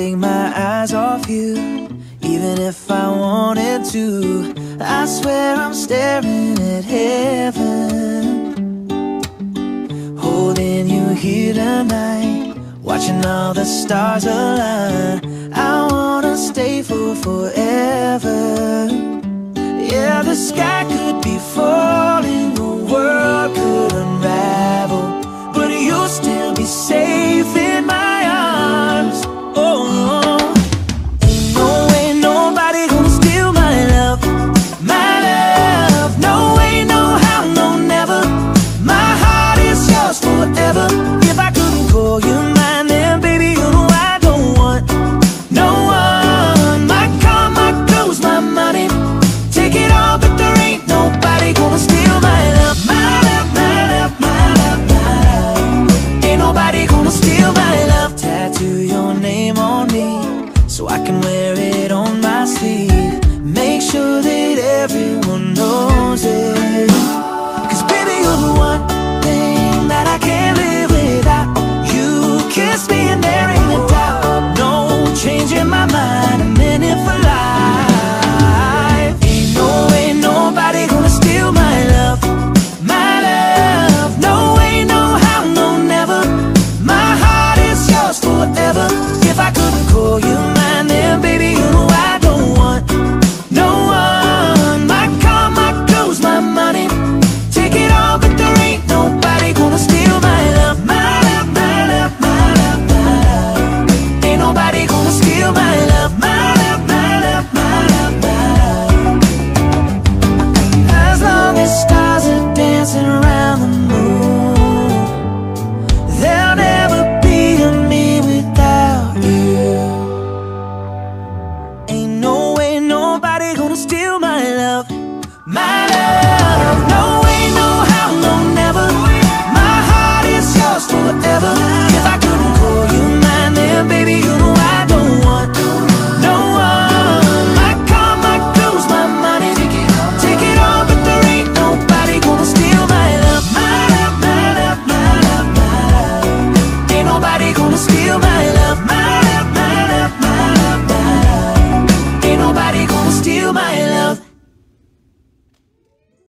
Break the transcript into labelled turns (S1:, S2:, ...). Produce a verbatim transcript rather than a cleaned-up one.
S1: take my eyes off you, even if I wanted to. I swear I'm staring at heaven, holding you here tonight, watching all the stars align. I wanna stay for forever. Yeah, the sky could be falling, the world could unravel, but you'll still be safe in my arms. Oh, ain't no way nobody gonna steal my love, my love. No way, no how, no never. My heart is yours forever. If I couldn't call you mine, then baby, you know I don't want no one. My car, my clothes, my money, take it all, but there ain't nobody gonna steal my love, my love, my love, my love, my love. Ain't nobody gonna steal my love. Tattoo your name on me so I can wear it on my sleeve. Make sure that everyone knows it, 'cause baby, you're the one thing that I can't live without. You kiss me and there ain't a doubt. No changing my mind, I'm in it for life. Ain't no way nobody gonna steal my love, my love. No way, no how, no never. My heart is yours forever. If I couldn't call you mine, then baby, you know I don't want no one. My car, my clothes, my money, take it all, but there ain't nobody gonna steal my love, my love, my love, my love, my love. Ain't nobody gonna steal my love, my love, my love, my love, my love. As long as stars are dancing around the moon, there'll never be a me without you. Ain't no way nobody gonna steal my love, my love. No way, no how, no never. My heart is yours forever. If I couldn't call you mine, then baby, you know I don't want no one. My car, my clothes, my money, take it all, but there ain't nobody gonna steal my love, my love, my love, my love, my love. Ain't nobody gonna steal my love, my love, my love, my love, my love. Ain't nobody gonna steal my love.